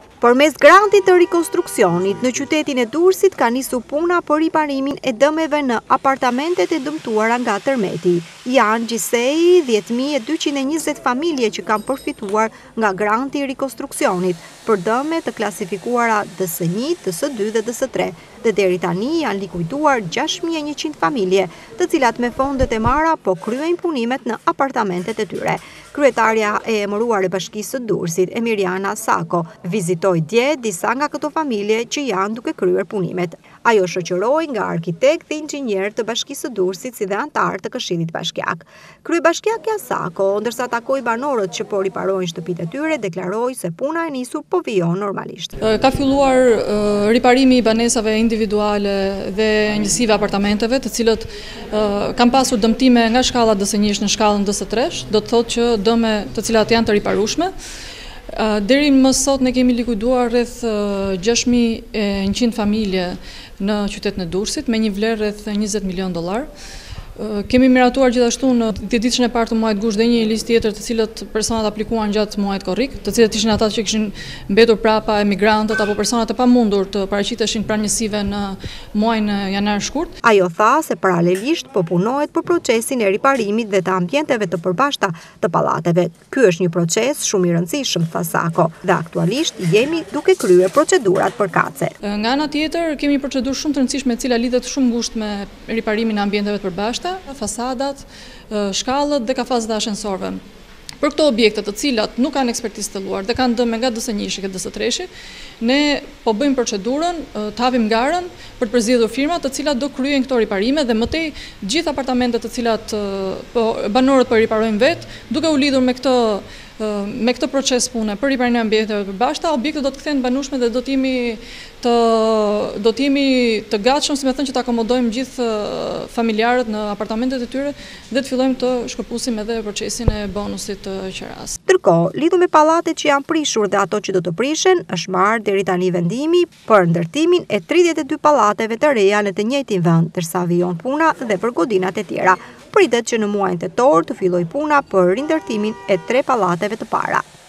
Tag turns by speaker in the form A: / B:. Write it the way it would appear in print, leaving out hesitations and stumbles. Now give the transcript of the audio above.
A: Përmes grantit të rikonstruksionit në qytetin e Durrësit ka nisur puna për riparimin e dëmeve në apartamentet e dëmtuara nga tërmeti. Janë gjithsej 10.220 familje që kanë përfituar nga granti i rikonstruksionit për dëme të klasifikuara DS1, DS2 dhe DS3 dhe deri tani janë likuiduar 6.100 familje, të cilat me fondet e marra po kryejnë punimet në apartamentet e tyre. Kryetarja e emëruar e Bashkisë së Durrësit, Emiriana Sako, vizitoi dje disa nga këto familje që janë duke kryer punimet. Ajo shoqëroi nga arkitekt dhe inxhinier të Bashkisë së Durrësit si dhe antar të Këshillit Bashkiak. Kryebashkiakja Sako, ndërsa takoi banorët që po riparojnë shtëpitë e tyre, deklaroi se puna e nisur po vijon normalisht.
B: Ka filluar riparimi i banesave individuale dhe njësive apartamenteve, të cilët kanë pasur dëmtime nga shkalla DS1 në shkallën DS3, do të thotë që dëme të cilat janë të riparueshme. Deri më sot ne kemi likuiduar rreth 6.100 familje në qytetin e Durrësit me një vlerë rreth $20 milion. Kemi miratuar gjithashtu në 10 ditëshën e parë të muajit gusht dhe një listë tjetër të cilët personat aplikuan gjatë muajit korrik, të cilët ishin ata që kishin mbetur prapa, emigrantët apo personat e pamundur të paraqiteshin pranë njësive në muajin janar shkurt.
A: Ajo tha se paralelisht po punohet për procesin e riparimit dhe të ambienteve të përbashkëta të pallateve. Ky është një proces shumë i rëndësishëm, tha Sako, dhe aktualisht jemi duke kryer procedurat përkatëse.
B: Nga ana tjetër kemi një procedurë shumë të rëndësishme e cila lidhet shumë ngushtë me riparimin e ambienteve të përbashkëta, fasadat, shkallët dhe kafazët e ashensorëve. Për këto objekte të cilat nuk kanë ekspertizë të thelluar dhe kanë dëme nga DS1 e DS3, ne po bëjmë procedurën, të hapim garën për të përzgjedhur firma të cilat do kryejnë këto riparime dhe mëtej gjithë apartamentet të cilat banorët po riparojnë vetë, duke u lidhur me këtë proces pune për riparimin e ambienteve të përbashkëta, objektet do të kthehen banueshme dhe do të jemi të gatshëm, si më thënë, që të akomodojmë gjithë familjarët në apartamentet e tyre dhe të fillojmë të shkëpusim edhe procesin e bonusit të qeras.
A: Ndërkohë, lidhur me pallatet që janë prishur dhe ato që do të prishen, është marrë deri tani vendimi për ndërtimin e 32 pallateve të reja në të njëjtin vend, ndërsa vijon puna dhe për godinat e tjera. Pritet që në muajin tetor të fillojë puna për rindërtimin e 3 pallateve të para.